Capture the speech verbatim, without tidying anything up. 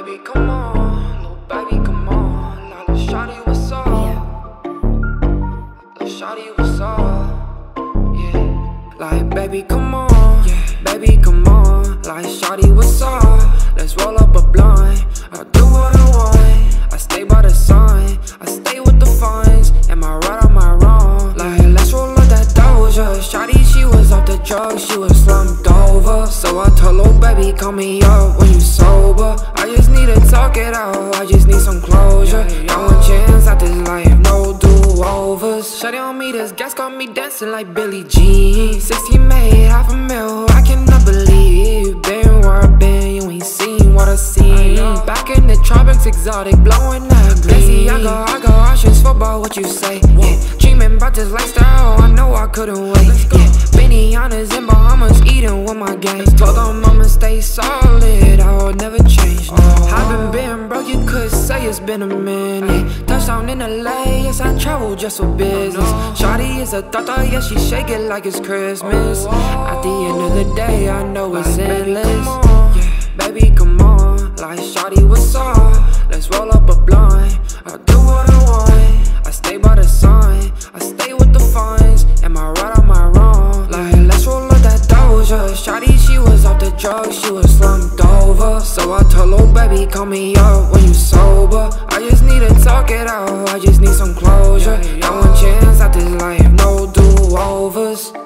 baby, come on, little baby, come on. Now little shawty, what's up? Little shawty, what's up? Yeah. Like, baby, come on, yeah. Baby, come on. Like, shawty, what's up? Let's roll up a blunt. I do what I want. I stay by the sun. I stay with the funds. Am I right or am I wrong? Like, let's roll up that Doja. Shawty, she was off the drugs. She was slumped over. So I told little baby, call me up when you sober. I just need to talk it out. I just need some closure. Got one chance at this life, no do-overs. Shawty on me, this gas got me dancing like Billie Jean. sixteen made half a mil, I cannot believe. Been where I been, you ain't seen what I seen. Back in the tropics, exotic, blowing that green. I go, I go, I just fuck about what you say. Yeah, dreaming about this lifestyle, I know I couldn't wait. Yeah, Benihana's in Bahamas, eating with my gang. Told them I'ma stay solid, I will never change. No. I've been being broke, you could say it's been a minute. Touchdown in L A, yes I travel just for business. Shawty is a thought, yeah she shake it like it's Christmas. At the end of the day, I know it's endless. Baby, come on, like shawty, what's up? Let's roll up a blunt. I do what I want. I stay by the sun. I stay with the funds. Am I right or am I wrong? Like, let's roll up that Doja. Shawty, she was off the drugs. She was slumped over. So I told little baby, call me up when you sober. I just need to talk it out. I just need some closure. Got one chance at this life, no do-overs.